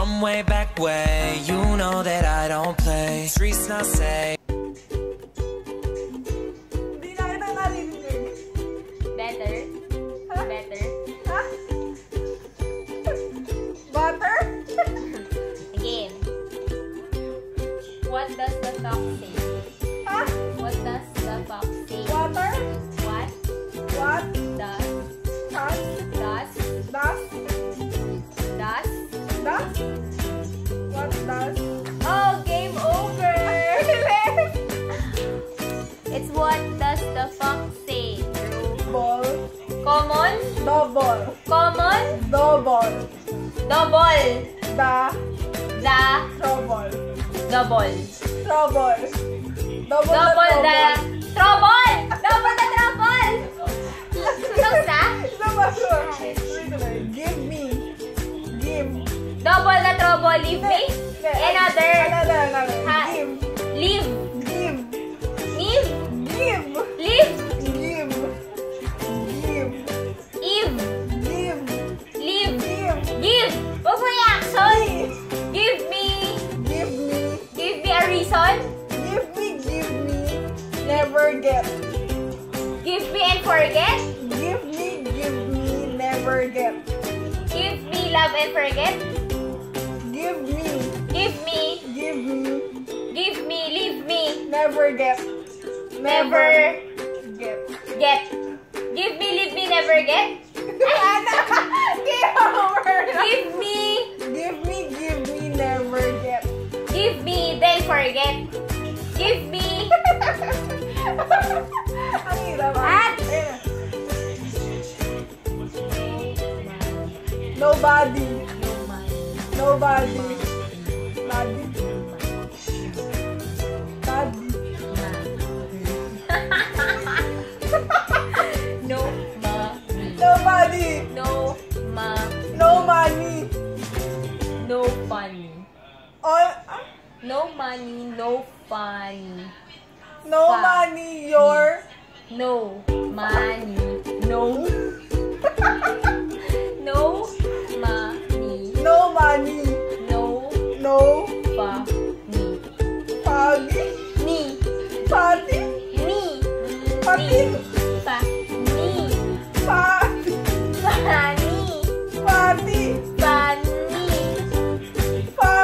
From way back way, you know that I don't play. Streets not safe. Hindi na kita narinig. Better? Huh? Better? Ha? Butter? Again. What does the fox say? Ha? What does the fox say? Water? What What? does Cat? does Dust? does Dust? What does? Oh, game over! It's what does the fox say? Ball. Common? Double. Common? Double. Double. The. The Trouble. double. Trouble. Double Double the trouble. trouble! Double the trouble! Close na? Give me. Give. Double the trouble, leave me? Another. Another. Ha. Give. Leave. Give. Leave. Give. Leave. Give. Give. Eve. Give. Leave. Give. Give. Wag mo i-action. Give. Give me. Give me. Give me a reason. Give me. Give me. Never get. Give me and forget. Give me. Give me. Never get. Give me love and forget. Give me. Give me. Give me. Give me. Leave me. Never get. Never get. get. Give me, leave me, never get. Game over. Give me. Give me. Give me. Never get. Give me, then forget. Give me. Ang hirap. At? Ayun. Nobody. Nobody. Nobody. Nobody. No money. Nobody. No money. No money. No funny. All. No money, no funny. No money. Your. No money. No. No money. No money. No No. funny. Pagi. Ni. Pati. Ni. Patin. Pa. Ni. Pati. Funny. Pati. Funny. Pa.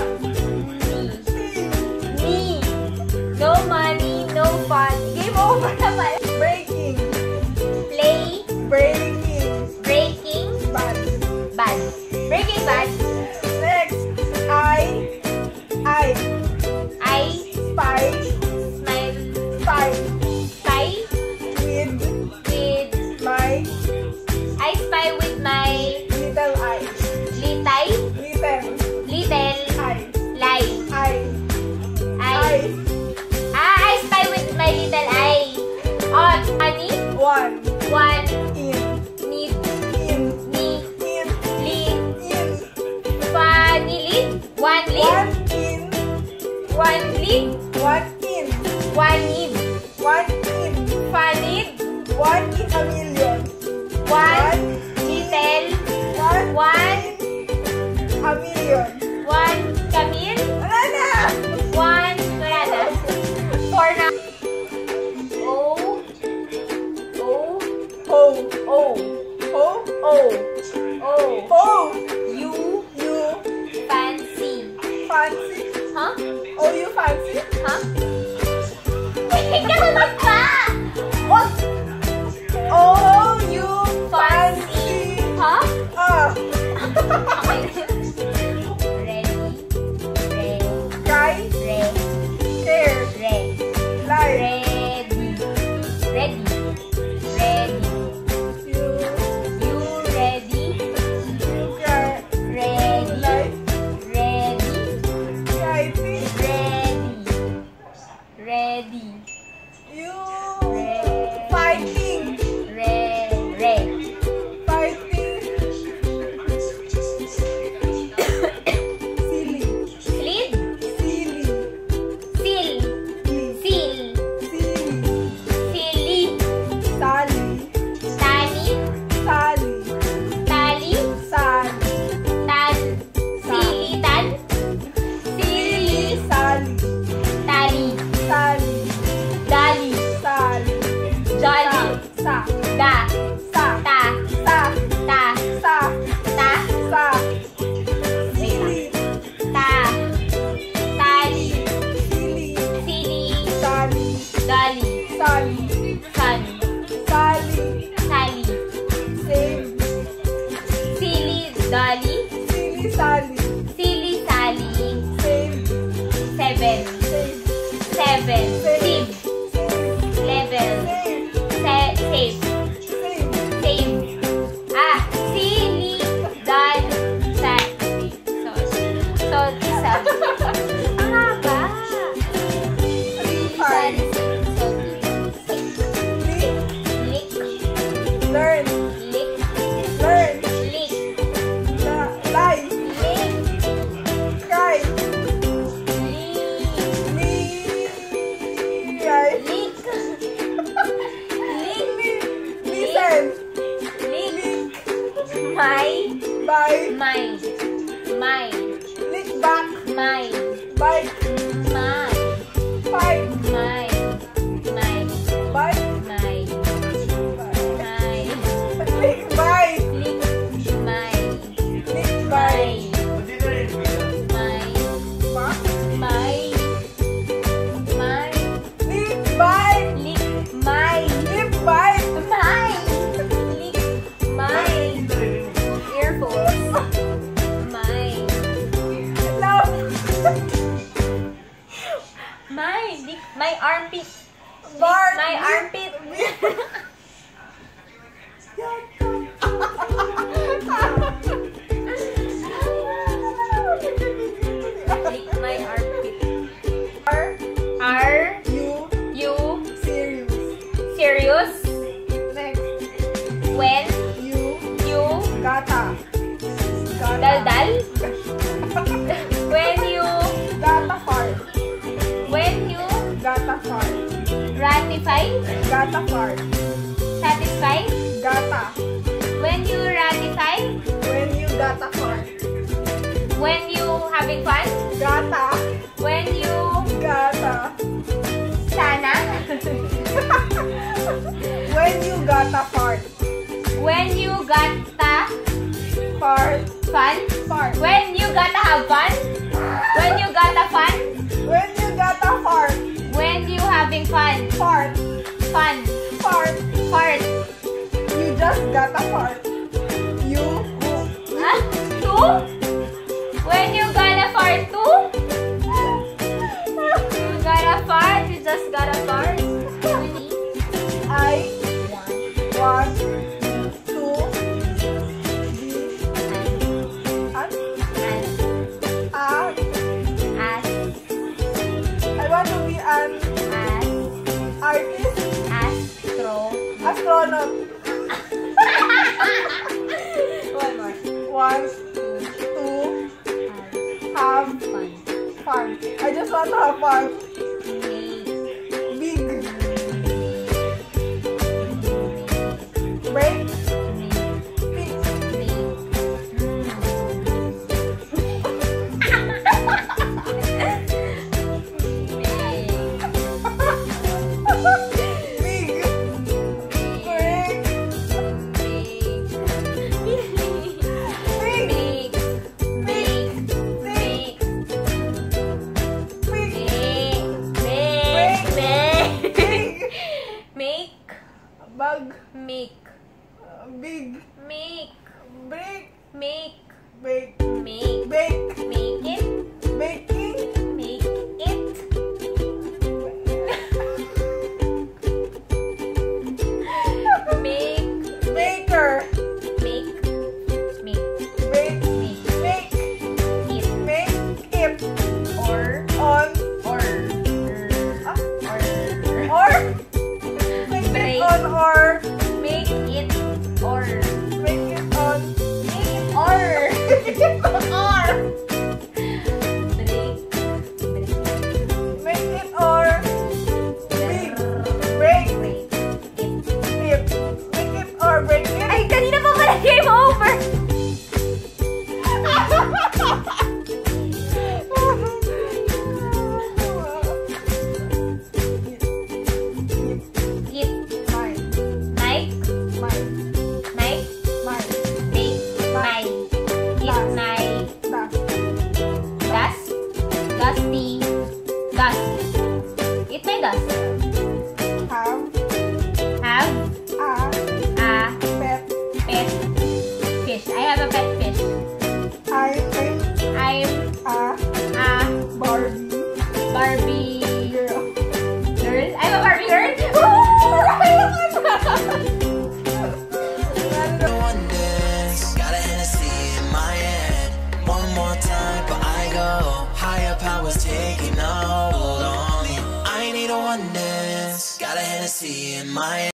Ni. No money, no fun. Game over naman. Breaking. Play. Breaking. Breaking Bad. Bad. Breaking Bad. Next. I. I. Spy. Smile. Spy. Spy. With. With. My. I spy with my Little eye. little. Little. Lie. I. I spy with my little eye. On honey. One. One. In. Need. In. Need. In. Lead. In. Funny lead. One lead. One in. One lead. One in. One need. One in. Fun need. One in a million. One. Little. One. One. A million. One. Camille. Wala na! One. Wala na. Four na. O. O. Ho. O. Ho. O. O. Ho. You. You Fancy. fancy. Huh? Oh, you fancy? Huh? Ikaw pa! Wag! Oh, you Fancy. fancy. Huh? Ah. Okay. Ready. Ready. Cry. Ready. Care. Ready. Lie. Ready. Ready. Ready. You. You ready? You cry. Ready. Lie. Ready. Cry. Ready. Ready. You. Ready. Fighting. Ready. Fighting. 7. Save. Sieve. Level. Save. Save. Save. Save. Sili. Dan. Sat. So, isa. Ang haba. Hard. Lick. Learn. Lick. Learn. Lick. Lie. Lick. Cry. Right. Lick. Lick. Listen. Lick. My. Bye. My. My. Lick back. My. Bite. My. Fight. My. My. Bite. My. My. Lick bite. Lick. My. Lick My. bite. My. Ma? My. My. Lick bite. Lick. My. Lick bite. My. Lick. My. Earphones. My. Love. My. Lick. My armpit. Bart. My armpit. Lick my armpit. Are You. you Serious. serious Next. when You. you Gata. Gata. daldal? When you Gata fart. Gata fart. ratify? Gata fart. Satisfy? Gata. When you ratify? When you gata fart. When you having fun? Gata. When you Gata. sana? When you gata fart. When you gotta Fart. fun? Fart. When you gotta have fun? When you gotta fun? When you gata fart. When you having fun? Fart. Fun. Fart. Fart. You just gata fart. You. Huh? Two? When you gonna fart too? You gotta fart? You just gotta fart? Really? I. Want. To. And, An. as, I want to be an artist. Astronaut. One more. Want to have Fun. fun. I just want to have fun. Make. Big. Break. Big. Big. Break. Big. Big. Bag. Make. Big. Make. Break. Make. Bake. Make. Bake. Make it. Baking. Make it. Make. Baker. Make. Make. Bake. Make. Make. It. Make it. Or. On. Or. Or. Or. Make Break. it on or. Make it. Or. Make it on. Make it. Or. Or. honest. Got a Hennessy in my